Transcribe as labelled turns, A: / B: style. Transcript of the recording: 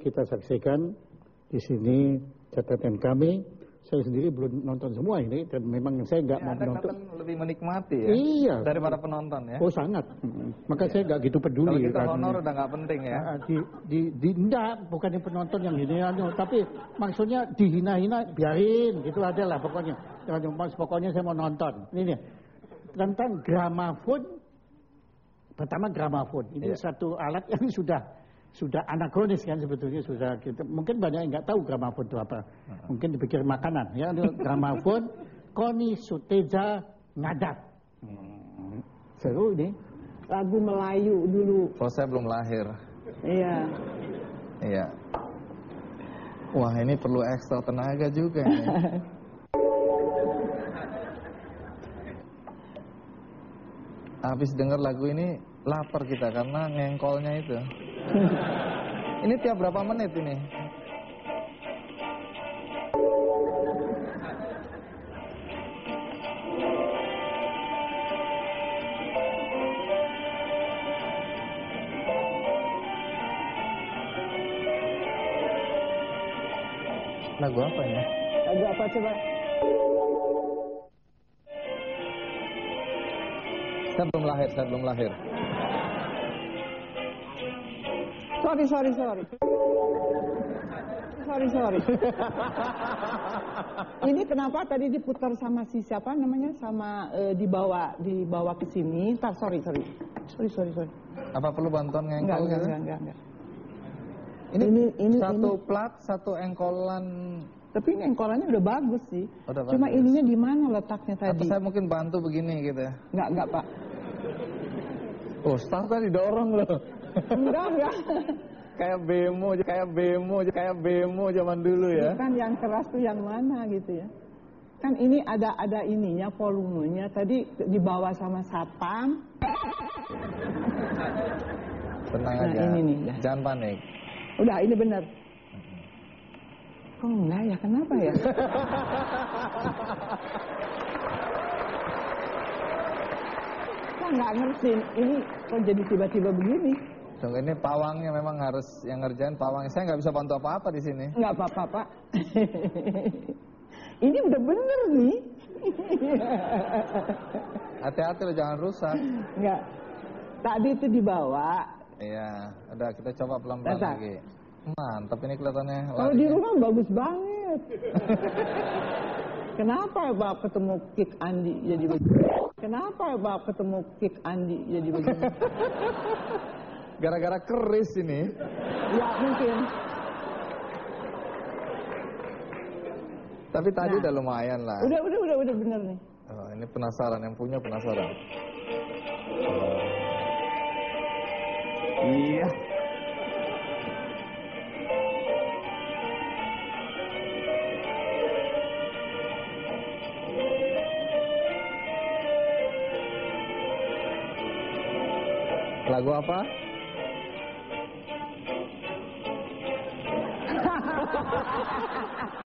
A: kita saksikan di sini catatan kami. Saya sendiri belum nonton semua ini dan memang saya nggak mau menonton.
B: Lebih menikmati ya?
A: Iya.
B: Daripada penonton ya?
A: Oh sangat. Maka saya nggak gitu peduli.
B: Kalau kita honor udah nggak penting ya?
A: Enggak, bukan yang penonton yang ini, tapi maksudnya dihina-hina biarin, gitu aja lah pokoknya. Pokoknya saya mau nonton. Ini nih, tentang gramafon. Pertama gramafon, ini satu alat yang sudah anakronis kan sebetulnya, sudah kita, mungkin banyak yang nggak tahu gramafon itu apa, mungkin dipikir makanan ya. Gramafon Koni Suteja Ngadat, seru ini,
C: lagu Melayu dulu.
B: Kalau saya belum lahir.
C: Iya.
B: Wah, ini perlu ekstra tenaga juga nih. Habis dengar lagu ini lapar kita karena ngengkolnya itu. Ini tiap berapa menit ini? Lagu apa ya?
C: Lagu apa coba?
B: Saya belum lahir.
C: Sorry. Ini kenapa tadi diputar sama si siapa namanya, sama dibawa ke sini. Sorry.
B: Apa perlu bantuan ngengkol?
C: Enggak.
B: Ini satu plat, satu engkolan.
C: Tapi ini engkolannya udah bagus sih. Cuma
B: bagus.
C: ininya di mana letaknya tadi?
B: Atau saya mungkin bantu begini gitu ya?
C: Enggak Pak.
B: Oh, startnya didorong loh.
C: Enggak.
B: Kayak bemo zaman dulu ya.
C: Kan yang keras tuh yang mana gitu ya. Kan ini ada ininya, volumenya. Tadi dibawa sama satpam.
B: Tenang aja.
C: Ini nih.
B: Jangan panik.
C: Udah, ini benar. Kok enggak ya? Kenapa ya? Kok nggak ngerti? Ini kok jadi tiba-tiba begini?
B: Tunggu, ini pawangnya memang harus yang ngerjain pawangnya. Saya nggak bisa bantu apa-apa di sini.
C: Nggak apa-apa, Pak. Ini udah bener nih.
B: Hati-hati loh, jangan rusak.
C: Nggak. Tadi itu dibawa.
B: Iya, udah kita coba pelan-pelan lagi. Mantap ini kelihatannya.
C: Kalau di rumah bagus banget. Kenapa Pak ketemu Kick Andi jadi begini? Kenapa Pak ketemu Kick Andi jadi begini?
B: Gara-gara keris ini.
C: Ya mungkin.
B: Tapi tadi udah lumayan lah.
C: Udah bener nih.
B: Oh, ini penasaran, yang punya penasaran.
C: Iya.
B: Lagu apa?